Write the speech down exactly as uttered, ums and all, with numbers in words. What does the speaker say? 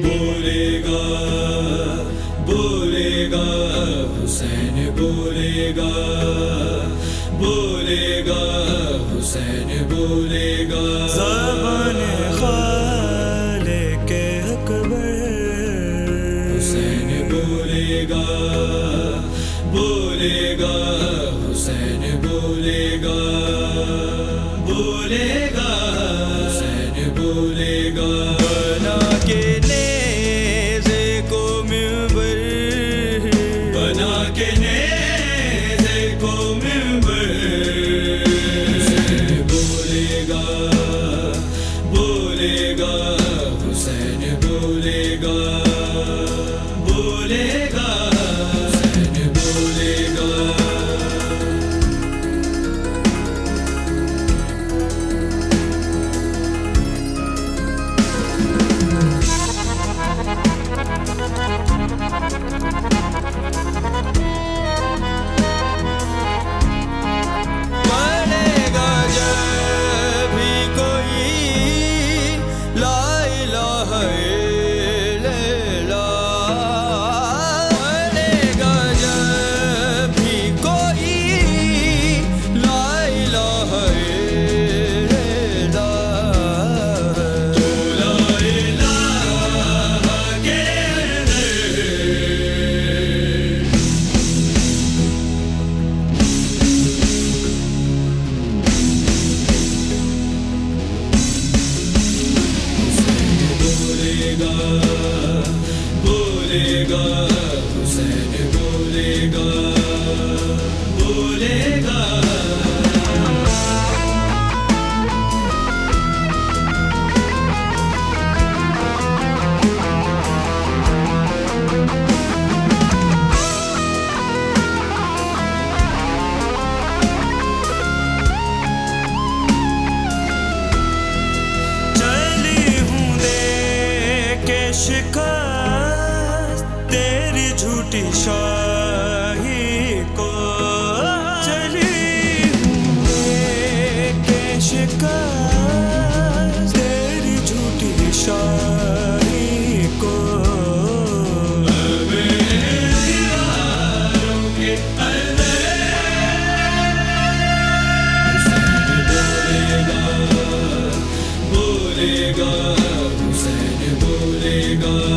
बोलेगा बोलेगा हुसैन बोलेगा बोलेगा हुसैन बोलेगा। ज़बाने खालिक़े अकबर हुसैन बोलेगा बोलेगा हुसैन बोलेगा बोलेगा हुसैन बोलेगा। बना के नेज़े को मिंबर बना के नेज़े को मिंबर हुसैन बोलेगा बोलेगा हुसैन बोलेगा बोलेगा हुसैन बोलेगा। पढ़ेगा जब भी कोई ला इलाहा इल्लल्लाह, पढ़ेगा जब भी कोई ला इलाहा इल्लल्लाह, जो ला इलाहा के बोलेगा बोलेगा हुसैन बोलेगा बोलेगा। चली हूँ दे के शिकस्त तेरी झूठी शाही को, चली हूँ दे के शिकस्त तेरी झूठी शाही को। बोलेगा हुसैन बोलेगा